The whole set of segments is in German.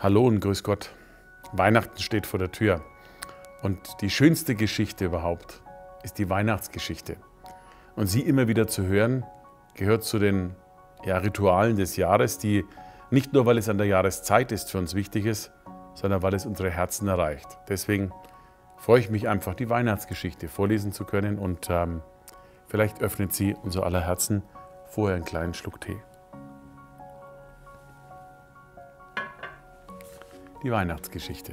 Hallo und grüß Gott. Weihnachten steht vor der Tür. Und die schönste Geschichte überhaupt ist die Weihnachtsgeschichte. Und sie immer wieder zu hören, gehört zu den Ritualen des Jahres, die nicht nur, weil es an der Jahreszeit ist, für uns wichtig ist, sondern weil es unsere Herzen erreicht. Deswegen freue ich mich einfach, die Weihnachtsgeschichte vorlesen zu können und vielleicht öffnet sie unser aller Herzen vorher einen kleinen Schluck Tee. Die Weihnachtsgeschichte.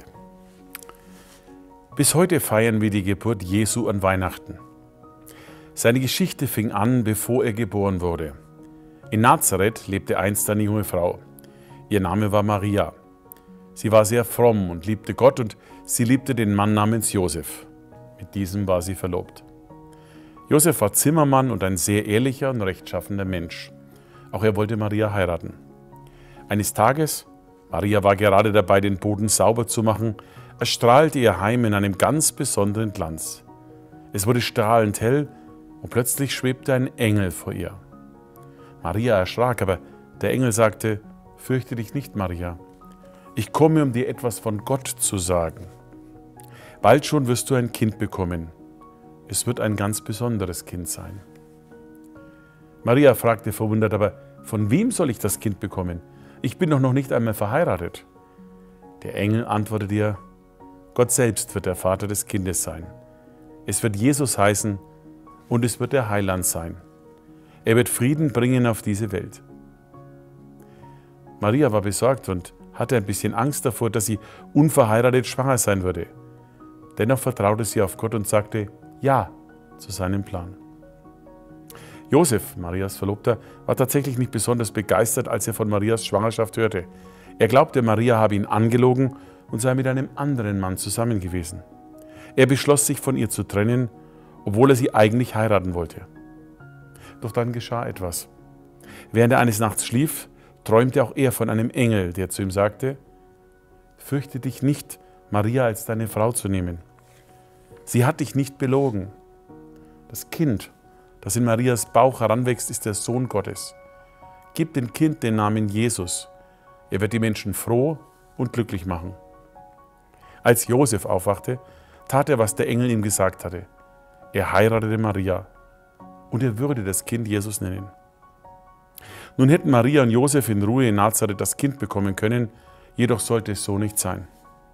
Bis heute feiern wir die Geburt Jesu an Weihnachten. Seine Geschichte fing an, bevor er geboren wurde. In Nazareth lebte einst eine junge Frau. Ihr Name war Maria. Sie war sehr fromm und liebte Gott und sie liebte den Mann namens Josef. Mit diesem war sie verlobt. Josef war Zimmermann und ein sehr ehrlicher und rechtschaffener Mensch. Auch er wollte Maria heiraten. Eines Tages, Maria war gerade dabei, den Boden sauber zu machen, erstrahlte ihr Heim in einem ganz besonderen Glanz. Es wurde strahlend hell und plötzlich schwebte ein Engel vor ihr. Maria erschrak, aber der Engel sagte: Fürchte dich nicht, Maria. Ich komme, um dir etwas von Gott zu sagen. Bald schon wirst du ein Kind bekommen. Es wird ein ganz besonderes Kind sein. Maria fragte verwundert: Aber von wem soll ich das Kind bekommen? Ich bin doch noch nicht einmal verheiratet. Der Engel antwortete ihr: Gott selbst wird der Vater des Kindes sein. Es wird Jesus heißen und es wird der Heiland sein. Er wird Frieden bringen auf diese Welt. Maria war besorgt und hatte ein bisschen Angst davor, dass sie unverheiratet schwanger sein würde. Dennoch vertraute sie auf Gott und sagte Ja zu seinem Plan. Josef, Marias Verlobter, war tatsächlich nicht besonders begeistert, als er von Marias Schwangerschaft hörte. Er glaubte, Maria habe ihn angelogen und sei mit einem anderen Mann zusammen gewesen. Er beschloss, sich von ihr zu trennen, obwohl er sie eigentlich heiraten wollte. Doch dann geschah etwas. Während er eines Nachts schlief, träumte auch er von einem Engel, der zu ihm sagte: Fürchte dich nicht, Maria als deine Frau zu nehmen. Sie hat dich nicht belogen. Das Kind, das in Marias Bauch heranwächst, ist der Sohn Gottes. Gib dem Kind den Namen Jesus. Er wird die Menschen froh und glücklich machen. Als Josef aufwachte, tat er, was der Engel ihm gesagt hatte. Er heiratete Maria und er würde das Kind Jesus nennen. Nun hätten Maria und Josef in Ruhe in Nazareth das Kind bekommen können, jedoch sollte es so nicht sein.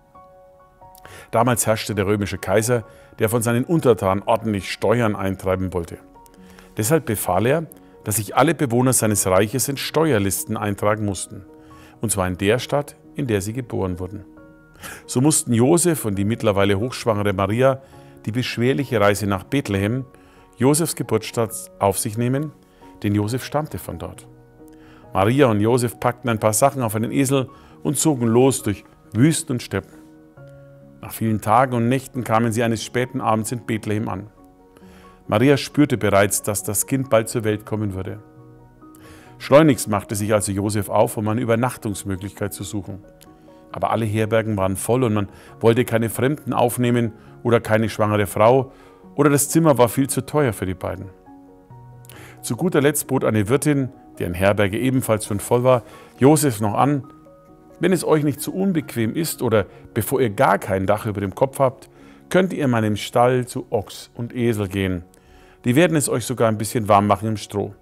Damals herrschte der römische Kaiser, der von seinen Untertanen ordentlich Steuern eintreiben wollte. Deshalb befahl er, dass sich alle Bewohner seines Reiches in Steuerlisten eintragen mussten, und zwar in der Stadt, in der sie geboren wurden. So mussten Josef und die mittlerweile hochschwangere Maria die beschwerliche Reise nach Bethlehem, Josefs Geburtsstadt, auf sich nehmen, denn Josef stammte von dort. Maria und Josef packten ein paar Sachen auf einen Esel und zogen los durch Wüsten und Steppen. Nach vielen Tagen und Nächten kamen sie eines späten Abends in Bethlehem an. Maria spürte bereits, dass das Kind bald zur Welt kommen würde. Schleunigst machte sich also Josef auf, um eine Übernachtungsmöglichkeit zu suchen. Aber alle Herbergen waren voll und man wollte keine Fremden aufnehmen oder keine schwangere Frau, oder das Zimmer war viel zu teuer für die beiden. Zu guter Letzt bot eine Wirtin, deren Herberge ebenfalls schon voll war, Josef noch an: Wenn es euch nicht zu unbequem ist oder bevor ihr gar kein Dach über dem Kopf habt, könnt ihr in meinem Stall zu Ochs und Esel gehen. Die werden es euch sogar ein bisschen warm machen im Stroh.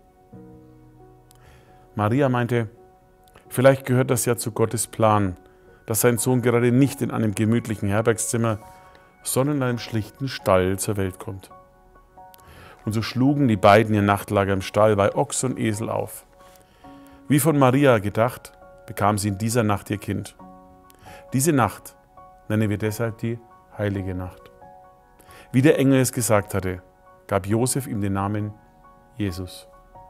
Maria meinte: Vielleicht gehört das ja zu Gottes Plan, dass sein Sohn gerade nicht in einem gemütlichen Herbergszimmer, sondern in einem schlichten Stall zur Welt kommt. Und so schlugen die beiden ihr Nachtlager im Stall bei Ochs und Esel auf. Wie von Maria gedacht, bekam sie in dieser Nacht ihr Kind. Diese Nacht nennen wir deshalb die Heilige Nacht. Wie der Engel es gesagt hatte, gab Josef ihm den Namen Jesus.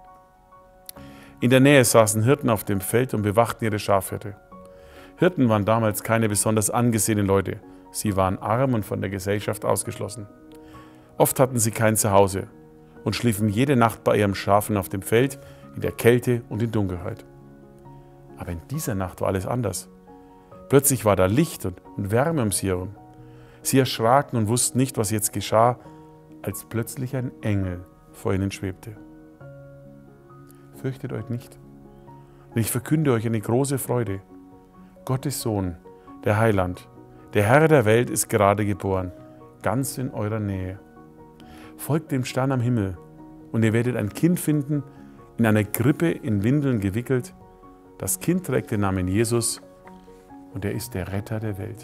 In der Nähe saßen Hirten auf dem Feld und bewachten ihre Schafherde. Hirten waren damals keine besonders angesehenen Leute. Sie waren arm und von der Gesellschaft ausgeschlossen. Oft hatten sie kein Zuhause und schliefen jede Nacht bei ihren Schafen auf dem Feld, in der Kälte und in Dunkelheit. Aber in dieser Nacht war alles anders. Plötzlich war da Licht und Wärme um sie herum. Sie erschraken und wussten nicht, was jetzt geschah, als plötzlich ein Engel vor ihnen schwebte. Fürchtet euch nicht, denn ich verkünde euch eine große Freude. Gottes Sohn, der Heiland, der Herr der Welt ist gerade geboren, ganz in eurer Nähe. Folgt dem Stern am Himmel und ihr werdet ein Kind finden, in einer Krippe in Windeln gewickelt. Das Kind trägt den Namen Jesus und er ist der Retter der Welt.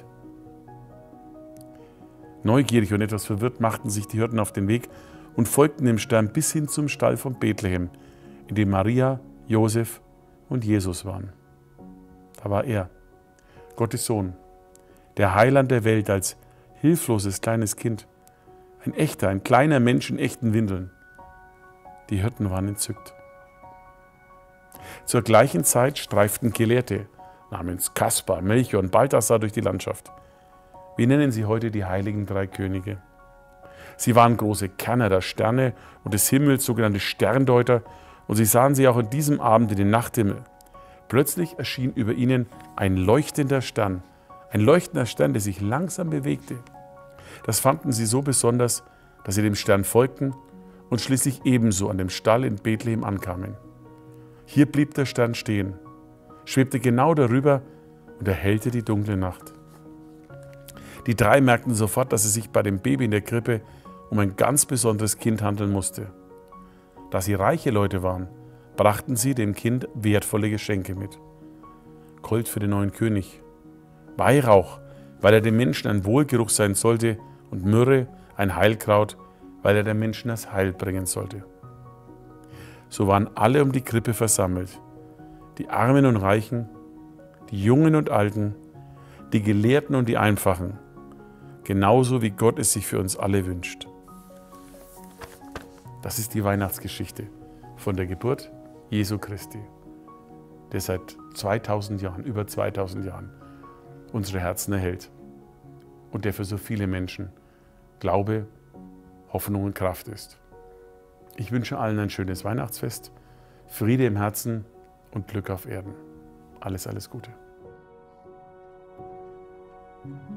Neugierig und etwas verwirrt machten sich die Hirten auf den Weg und folgten dem Stern bis hin zum Stall von Bethlehem, in dem Maria, Josef und Jesus waren. Da war er, Gottes Sohn, der Heiland der Welt als hilfloses kleines Kind, ein kleiner Mensch in echten Windeln. Die Hirten waren entzückt. Zur gleichen Zeit streiften Gelehrte namens Kaspar, Melchior und Balthasar durch die Landschaft. Wir nennen sie heute die heiligen drei Könige. Sie waren große Kenner der Sterne und des Himmels, sogenannte Sterndeuter, und sie sahen sie auch an diesem Abend in den Nachthimmel. Plötzlich erschien über ihnen ein leuchtender Stern, der sich langsam bewegte. Das fanden sie so besonders, dass sie dem Stern folgten und schließlich ebenso an dem Stall in Bethlehem ankamen. Hier blieb der Stern stehen, schwebte genau darüber und erhellte die dunkle Nacht. Die drei merkten sofort, dass es sich bei dem Baby in der Krippe um ein ganz besonderes Kind handeln musste. Da sie reiche Leute waren, brachten sie dem Kind wertvolle Geschenke mit. Gold für den neuen König, Weihrauch, weil er den Menschen ein Wohlgeruch sein sollte, und Myrrhe, ein Heilkraut, weil er den Menschen das Heil bringen sollte. So waren alle um die Krippe versammelt, die Armen und Reichen, die Jungen und Alten, die Gelehrten und die Einfachen, genauso wie Gott es sich für uns alle wünscht. Das ist die Weihnachtsgeschichte von der Geburt Jesu Christi, der seit 2000 Jahren, über 2000 Jahren, unsere Herzen erhält und der für so viele Menschen Glaube, Hoffnung und Kraft ist. Ich wünsche allen ein schönes Weihnachtsfest, Friede im Herzen und Glück auf Erden. Alles, alles Gute.